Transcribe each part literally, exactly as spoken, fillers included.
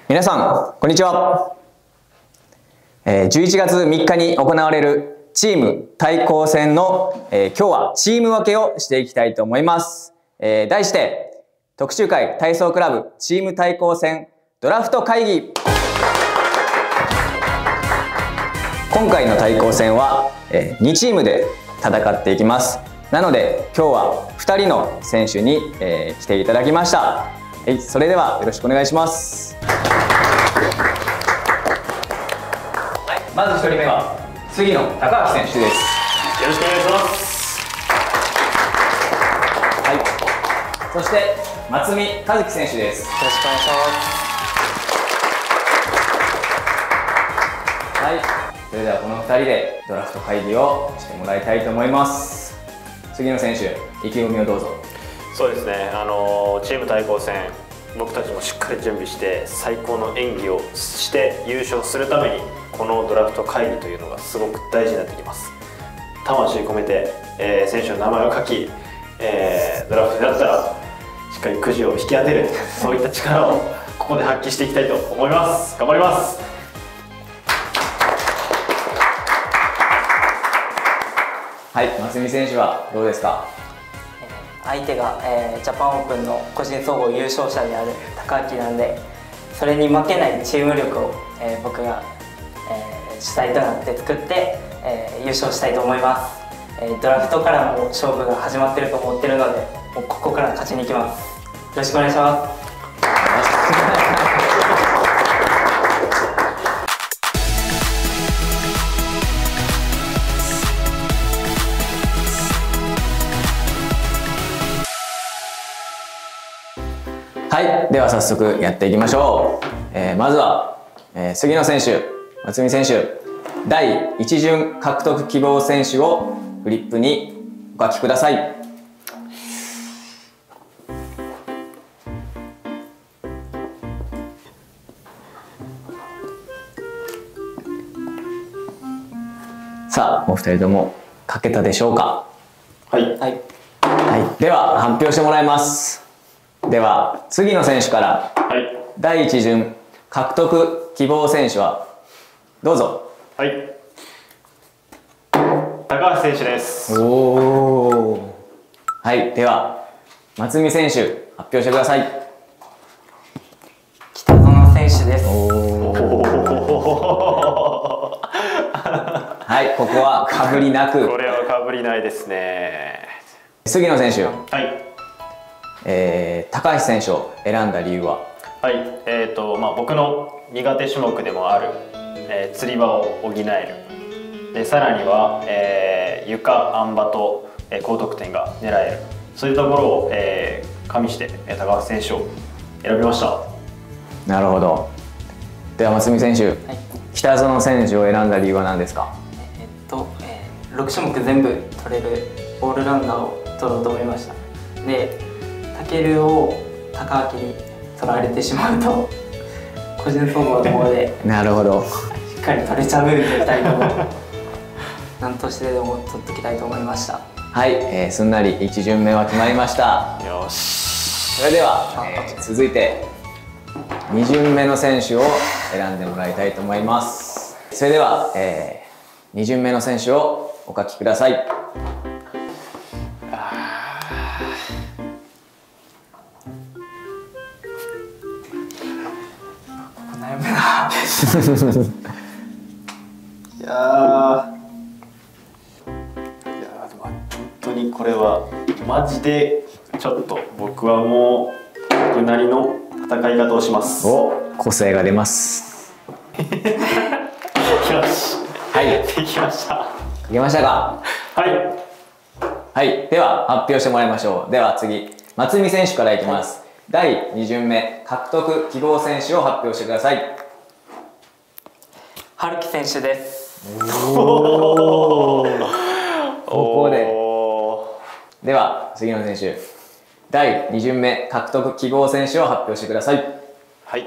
皆さんこんにちは。じゅういちがつみっかに行われるチーム対抗戦の今日はチーム分けをしていきたいと思います。題して特集会体操クラブチーム対抗戦ドラフト会議。今回の対抗戦はにチームで戦っていきます。なので今日はふたりの選手に来ていただきました。それではよろしくお願いします。はい、まずひとりめは杉野高明選手です。 よろしくお願いします。 はい、そして松見和樹選手です。 よろしくお願いします。 はい、それではこのふたりでドラフト会議をしてもらいたいと思います。杉野選手、意気込みをどうぞ。 そうですね、あのチーム対抗戦、僕たちもしっかり準備して最高の演技をして優勝するためにこのドラフト会議というのがすごく大事になってきます。魂込めて、えー、選手の名前を書き、えー、ドラフトだったらしっかりくじを引き当てるそういった力をここで発揮していきたいと思います。頑張ります。 はい、松見選手はどうですか。 相手が、えー、ジャパンオープンの個人総合優勝者である高明なんで、それに負けないチーム力を、えー、僕が、えー、主体となって作って、えー、優勝したいと思います。えー、ドラフトからも勝負が始まってると思ってるので、もうここから勝ちに行きます。よろしくお願いします。 はい、では早速やっていきましょう。えー、まずは、えー、杉野選手、松見選手、だいいち巡獲得希望選手をフリップにお書きください。さあ、お二人とも書けたでしょうか。 はい、 はいはい、では発表してもらいます。では杉野選手から、 はい、 だいいち巡獲得希望選手はどうぞ。 はい、高橋選手です。 おお。はい、では松見選手発表してください。 北園選手です。 おお。はい、ここはかぶりなく。 これはかぶりないですね。 杉野選手、 はい、 えー、高橋選手を選んだ理由は。 はい、えーとまあ、僕の苦手種目でもある、えー、釣り場を補えるで、さらには、えー、床、あん馬と、えー、高得点が狙える、そういうところを、えー、加味して、えー、高橋選手を選びました。 なるほど。では松見選手、はい、北園選手を選んだ理由は何ですか。 えっと、えー、ろく種目全部取れるオールラウンダーを取ろうと思いました。で、タケルを高明に取られてしまうと個人総合の方でなるほど、 しっかり取れちゃうのでふたりとも何としてでも取っておきたいと思いました。 はい、えー、すんなりいち巡目は決まりました。 よし。 それでは、えー、続いてに巡目の選手を選んでもらいたいと思います。それでは、えー、に巡目の選手をお書きください。 悩むな。 いやー、いやーでも本当にこれはマジでちょっと僕はもう僕なりの戦い方をします。 お、個性が出ます。 よし、 はい、 できました。 書けましたか。 はいはい、では発表してもらいましょう。では次、松見選手からいきます。だいに巡目獲得希望選手を発表してください。 春樹選手です。 おお。ここで。では杉野選手、だいに巡目獲得希望選手を発表してください。 はい。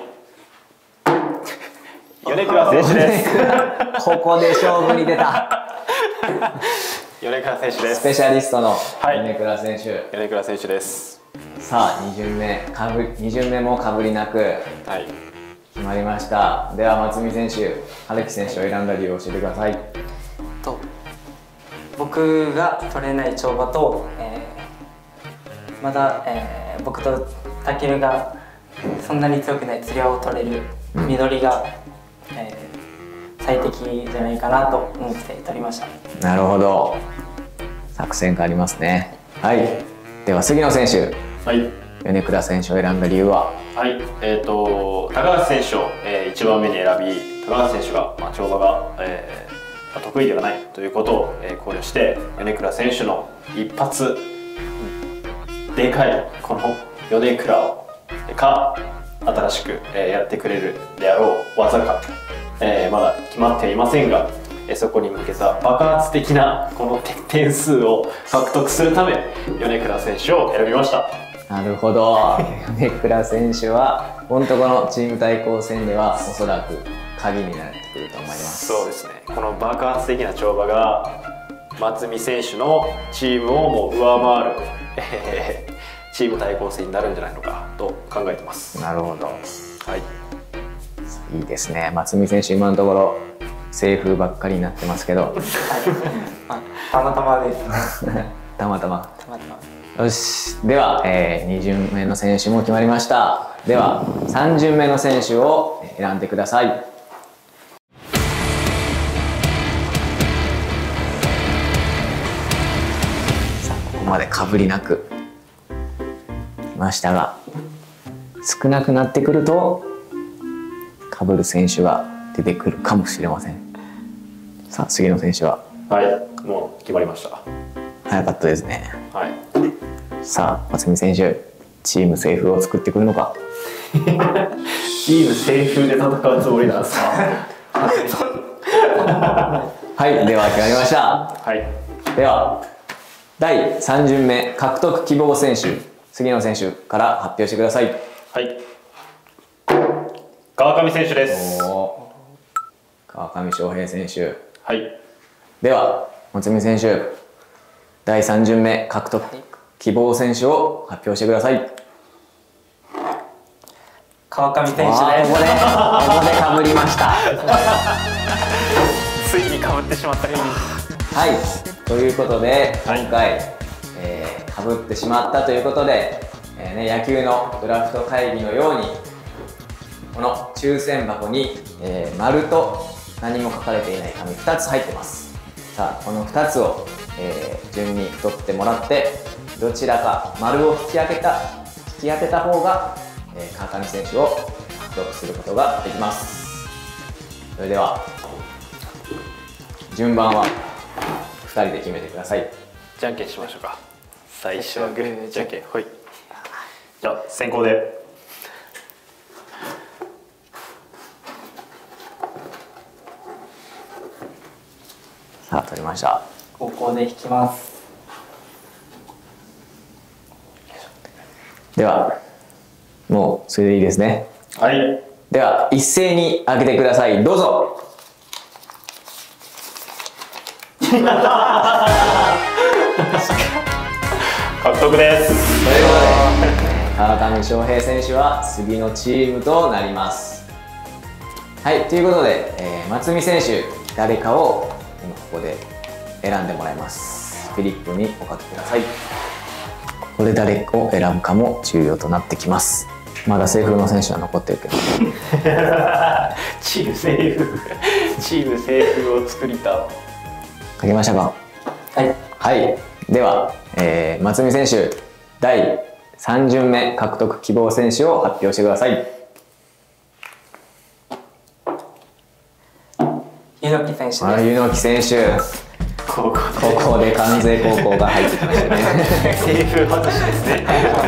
米倉選手です。 ここで勝負に出た。 米倉選手です。 スペシャリストの米倉選手。 はい、米倉選手です。 さあに巡目かぶに巡目もかぶりなく、 はい、 決まりました。では松見選手、春樹選手を選んだ理由を教えてください。 と僕が取れない跳馬と、えー、まだ、えー、僕とタケルがそんなに強くないつり輪を取れる緑が、えー、最適じゃないかなと思って取りました。 なるほど、作戦がありますね。はい、では杉野選手、 はい、 米倉選手を選んだ理由は？ はい、えーと高橋選手を、えー、いちばんめに選び、高橋選手が、まあ、跳馬が、えー、得意ではないということを、えー、考慮して、米倉選手の一発でかいこの米倉をか新しく、えー、やってくれるであろう技か、えー、まだ決まっていませんが、えー、そこに向けた爆発的なこの点数を獲得するため米倉選手を選びました。 なるほど、米倉選手は本当このチーム対抗戦ではおそらく鍵になってくると思います。 そうですね、この爆発的な跳馬が松見選手のチームをもう上回る、えー、チーム対抗戦になるんじゃないのかと考えてます。 なるほど、 はい、 いいですね。松見選手、今のところセーフばっかりになってますけどたまたまですたまたまたまたまよし、では、えー、に巡目の選手も決まりました。ではさん巡目の選手を選んでください。さあ、ここまでかぶりなく来ましたが、少なくなってくるとかぶる選手が出てくるかもしれません。さあ、杉野選手は？ はい、もう決まりました。 早かったですね。 はい、さあ、松見選手、チームセーフを作ってくるのか。 チームセーフで戦うつもりなんですか。 はい、では決まりました。 はい、 ではだいさん巡目獲得希望選手、杉野選手から発表してください。 はい、川上選手です。 川上翔平選手。 はい、 では松見選手、だいさん巡目獲得希望選手を発表してください。 川上選手です。 ここでここでかぶりました。 ついにかぶってしまったか。 はい、ということで今回、えー、かぶってしまったということで、えーね、野球のドラフト会議のようにこの抽選箱に、えー、丸と何も書かれていない紙ふたつ入ってます。さあ、このふたつを、えー、順に取ってもらって、どちらか丸を引き当てた引き当てた方が、えー、川上選手を獲得することができます。それでは順番はふたりで決めてください。 じゃんけんしましょうか。最初はグー、じゃんけん、はい。じゃあ先行で。 さあ、取りました。 ここで引きます。 ではもうそれでいいですね。 はい。 では一斉に開けてください。どうぞ。 獲得です。 ということで川上翔平選手は杉のチームとなります。はい、ということで、えー、松見選手、誰かを今ここで選んでもらいます。フリップにお書きください。ここで誰を選ぶかも重要となってきます。まだセーフの選手は残ってるけどチームセーフチームセーフを作りた。 書きましたか？ はい、 はい、では、えー、松見選手、だいさん巡目獲得希望選手を発表してください。 柚木選手です。 あ、柚木選手、 ここでここで関西高校が入ってきましたねセーフ外しですね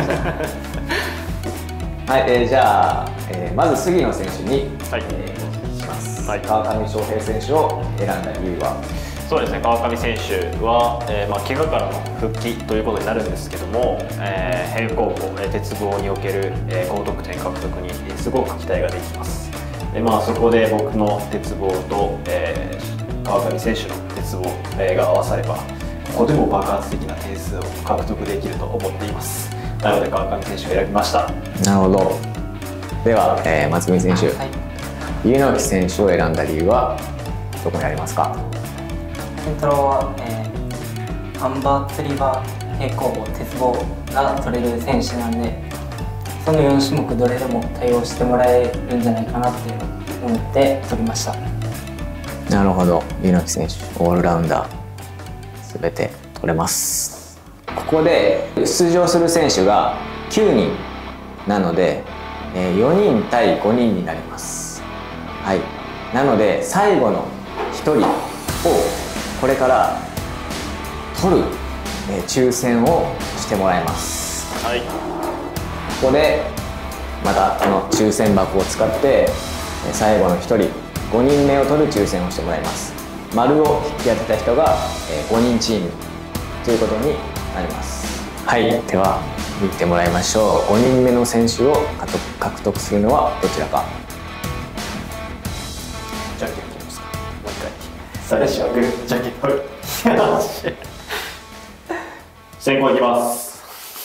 はい、えー、じゃあ、えー、まず杉野選手に、 はい、 えー、お聞きします、 はい、 川上翔平選手を選んだ理由は？ そうですね、川上選手は、えーまあ、怪我からの復帰ということになるんですけども、えー、平行棒、えー、鉄棒における、えー、高得点獲得に、えー、すごく期待ができます。で、まあ、そこで僕の鉄棒と、えー、川上選手の鉄棒、えー、が合わさればここでも爆発的な点数を獲得できると思っています。なので川上選手を選びました。 なるほど。では、えー、松見選手、 はい家直樹選手を選んだ理由はどこにありますか？ 健太郎は、えー、あん馬、釣り場、平行棒、鉄棒が取れる選手なんで、そのよん種目どれでも対応してもらえるんじゃないかなっていうのを思って取りました。 なるほど、家直樹選手オールラウンダー全て取れます。ここで出場する選手がきゅうにんなので、よにん対ごにんになります。はい、なので最後のひとりをこれから取る抽選をしてもらいます。 はい、 ここでまたこの抽選箱を使って最後のひとりごにんめを取る抽選をしてもらいます。丸を引き当てた人がごにんチームということになります。はい、では見てもらいましょう。ごにんめの選手を獲得するのはどちらか。 じゃんけんいきますか。もう一回。最初はグー、じゃんけんぽい。先行いきます。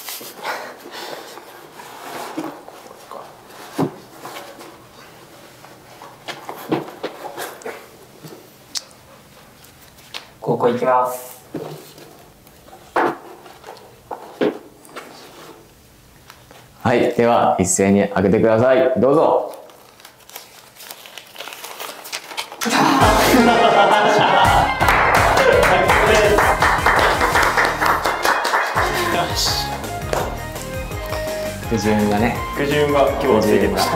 高校行きます。 はい、では一斉に開けてください。どうぞ。く順がね。 く順が今日はついてました。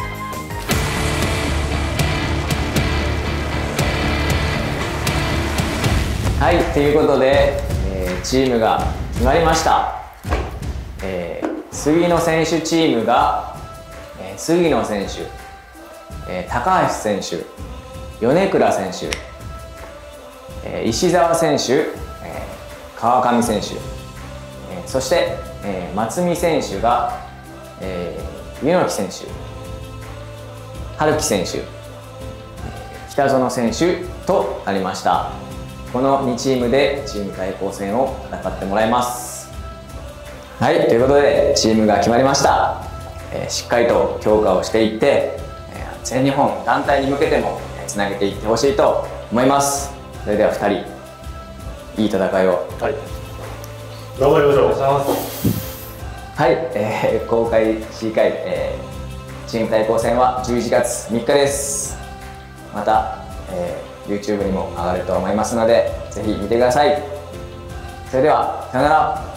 はい、ということで、えー、チームが決まりました。えー、杉野選手チームが、えー、杉野選手、えー、高橋選手、米倉選手、えー、石澤選手、えー、川上選手、えー、そして、えー、松見選手が、えー、柚木選手、春樹選手、えー、北園選手となりました。このにチームでチーム対抗戦を戦ってもらいます。はい、ということでチームが決まりました。えー、しっかりと強化をしていって、えー、全日本団体に向けてもつなげていってほしいと思います。それではふたりいい戦いを、 はい、頑張りましょう。 はい、えー、公開試技会、えー、チーム対抗戦はじゅういちがつみっかです。また、えーYouTube にも上がると思いますので、ぜひ見てください。それでは、さよなら。